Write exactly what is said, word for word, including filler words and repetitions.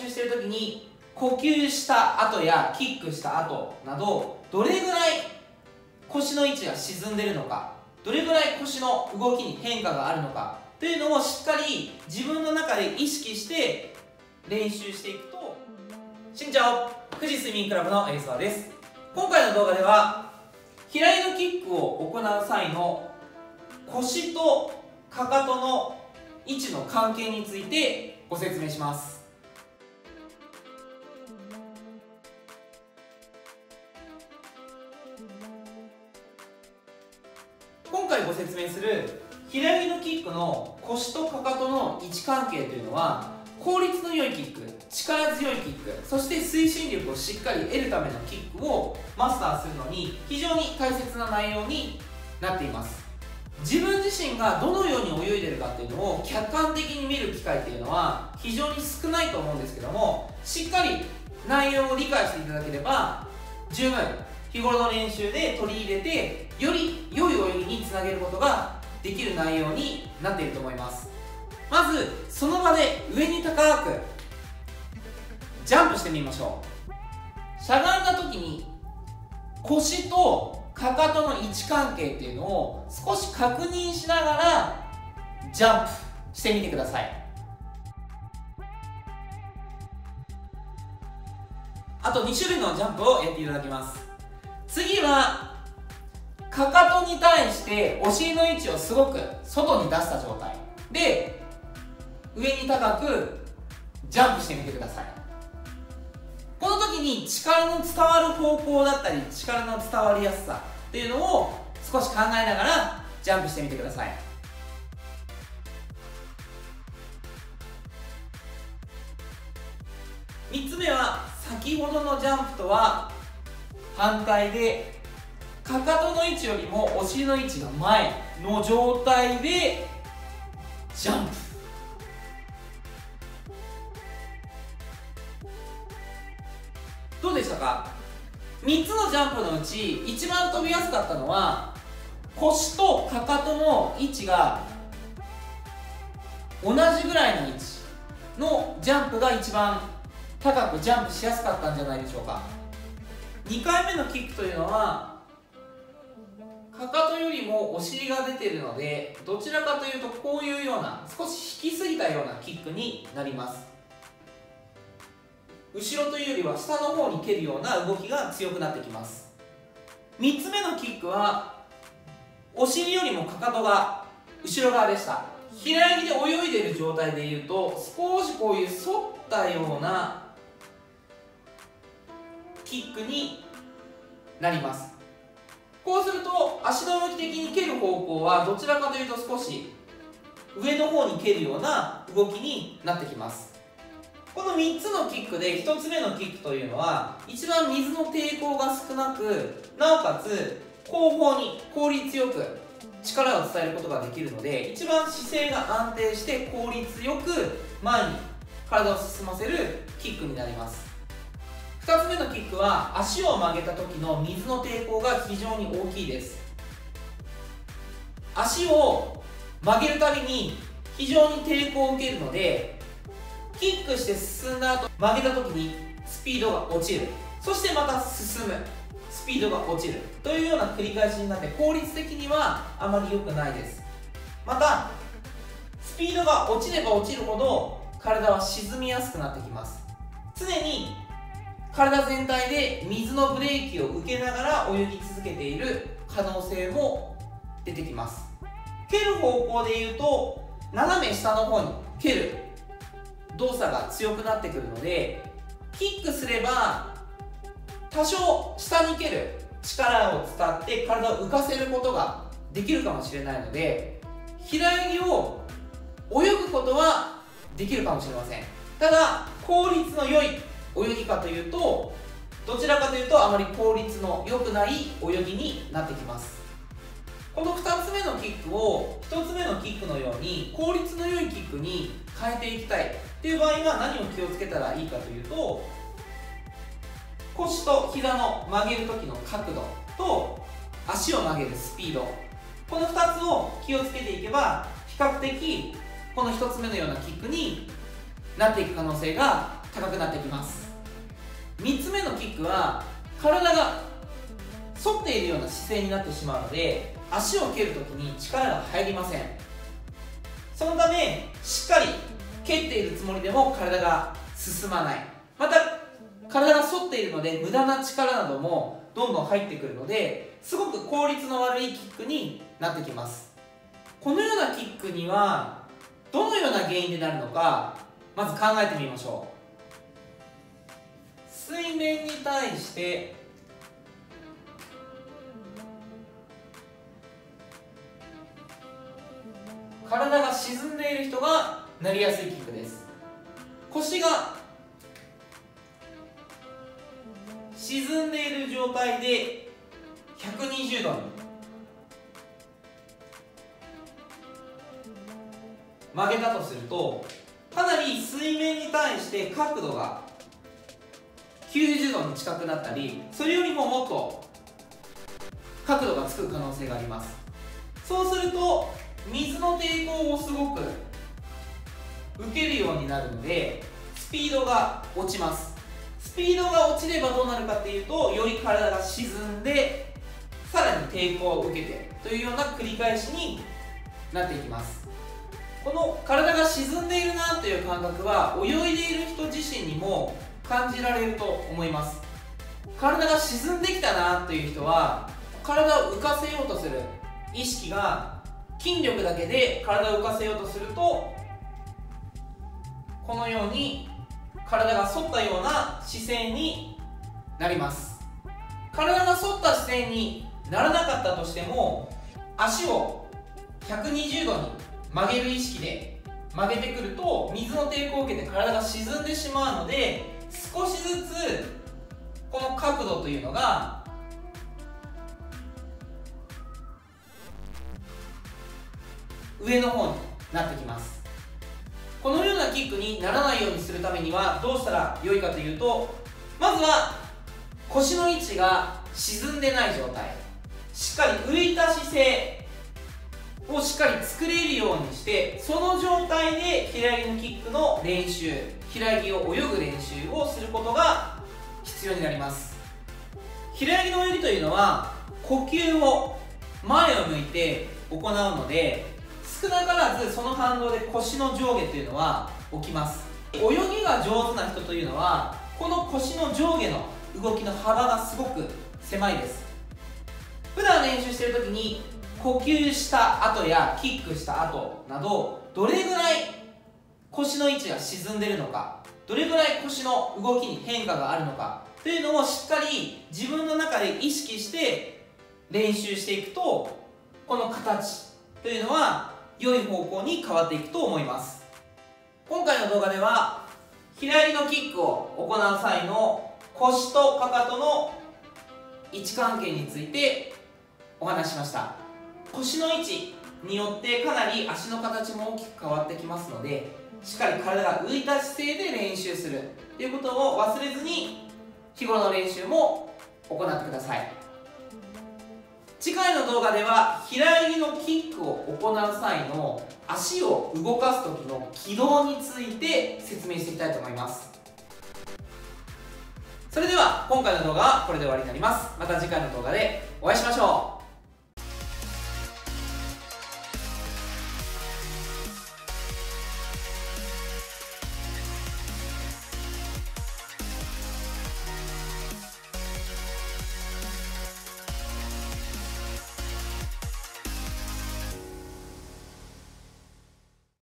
習している時に呼吸した後やキックした後など、どれぐらい腰の位置が沈んでいるのか、どれぐらい腰の動きに変化があるのかというのをしっかり自分の中で意識して練習していくと。しんちゃお、富士睡眠クラブのエースワです。今回の動画では平井のキックを行う際の腰とかかとの位置の関係についてご説明します。今回ご説明する平井のキックの腰とかかとの位置関係というのは、効率の良いキック、力強いキック、そして推進力をしっかり得るためのキックをマスターするのに非常に大切な内容になっています。自分自身がどのように泳いでいるかっていうのを客観的に見る機会っていうのは非常に少ないと思うんですけども、しっかり内容を理解していただければ十分日頃の練習で取り入れて、より良い泳ぎにつなげることができる内容になっていると思います。まずその場で上に高くジャンプしてみましょう。しゃがんだ時に腰とかかとの位置関係っていうのを少し確認しながらジャンプしてみてください。あとに種類のジャンプをやっていただきます。次はかかとに対してお尻の位置をすごく外に出した状態で上に高くジャンプしてみてください。この時に力の伝わる方向だったり力の伝わりやすさっていうのを少し考えながらジャンプしてみてください。みっつめは先ほどのジャンプとは反対で、かかとの位置よりもお尻の位置が前の状態でジャンプ。どうでしたか？みっつのジャンプのうち一番飛びやすかったのは腰とかかとの位置が同じぐらいの位置のジャンプが一番高くジャンプしやすかったんじゃないでしょうか。にかいめのキックというのはかかとよりもお尻が出ているので、どちらかというとこういうような少し引きすぎたようなキックになります。後ろというよりは下の方に蹴るような動きが強くなってきます。みっつめのキックはお尻よりもかかとが後ろ側でした。平泳ぎで泳いでいる状態でいうと少しこういう反ったようなキックになります。こうすると足の向き的に蹴る方向はどちらかというと少し上の方に蹴るような動きになってきます。このみっつのキックでひとつめのキックというのは一番水の抵抗が少なく、なおかつ後方に効率よく力を伝えることができるので、一番姿勢が安定して効率よく前に体を進ませるキックになります。ふたつめのキックは足を曲げた時の水の抵抗が非常に大きいです。足を曲げるたびに非常に抵抗を受けるので、キックして進んだ後曲げた時にスピードが落ちる、そしてまた進む、スピードが落ちるというような繰り返しになって効率的にはあまり良くないです。またスピードが落ちれば落ちるほど体は沈みやすくなってきます。常に体全体で水のブレーキを受けながら泳ぎ続けている可能性も出てきます。蹴る方向でいうと斜め下の方に蹴る動作が強くなってくるので、キックすれば多少下に蹴る力を使って体を浮かせることができるかもしれないので、平泳ぎを泳ぐことはできるかもしれません。ただ効率の良い泳ぎかというと、どちらかというとあまり効率の良くない泳ぎになってきます。このふたつめのキックをひとつめのキックのように効率の良いキックに変えていきたいっていう場合は何を気をつけたらいいかというと、腰と膝の曲げる時の角度と足を曲げるスピード、このふたつを気をつけていけば比較的このひとつめのようなキックになっていく可能性が高くなってきます。みっつめのキックは体が反っているような姿勢になってしまうので、足を蹴るときに力が入りません。そのためしっかり蹴っているつもりでも体が進まない。また体が反っているので無駄な力などもどんどん入ってくるので、すごく効率の悪いキックになってきます。このようなキックにはどのような原因でなるのか、まず考えてみましょう。水面に対して体が沈んでいる人がなりやすいキックです。腰が沈んでいる状態でひゃくにじゅうどに曲げたとすると、かなり水面に対して角度がきゅうじゅうどに近くなったり、それよりももっと角度がつく可能性があります。そうすると水の抵抗をすごく受けるようになるので、スピードが落ちます。スピードが落ちればどうなるかっていうと、より体が沈んでさらに抵抗を受けてというような繰り返しになっていきます。この体が沈んでいるなという感覚は泳いでいる人自身にも感じられると思います。体が沈んできたなという人は、体を浮かせようとする意識が筋力だけで体を浮かせようとすると、このように体が反ったような姿勢になります。体が反った姿勢にならなかったとしても、足をひゃくにじゅうどに曲げる意識で曲げてくると、水の抵抗を受けて体が沈んでしまうので、少しずつこの角度というのが上の方になってきます。このようなキックにならないようにするためにはどうしたら良いかというと、まずは腰の位置が沈んでない状態、しっかり浮いた姿勢をしっかり作れるようにして、その状態で平泳ぎのキックの練習、平泳ぎを泳ぐ練習をすることが必要になります。平泳ぎの泳ぎというのは呼吸を前を向いて行うので、少なからずその反動で腰の上下というのは起きます。泳ぎが上手な人というのは、この腰の上下の動きの幅がすごく狭いです。普段練習している時に呼吸した後やキックした後など、どれぐらい腰の位置が沈んでいるのか、どれぐらい腰の動きに変化があるのかというのをしっかり自分の中で意識して練習していくと、この形というのは良い方向に変わっていくと思います。今回の動画では平泳ぎのキックを行う際の腰とかかとの位置関係についてお話ししました。腰の位置によってかなり足の形も大きく変わってきますので、しっかり体が浮いた姿勢で練習するということを忘れずに日頃の練習も行ってください。次回の動画では平泳ぎのキックを行う際の足を動かす時の軌道について説明していきたいと思います。それでは今回の動画はこれで終わりになります。また次回の動画でお会いしましょう。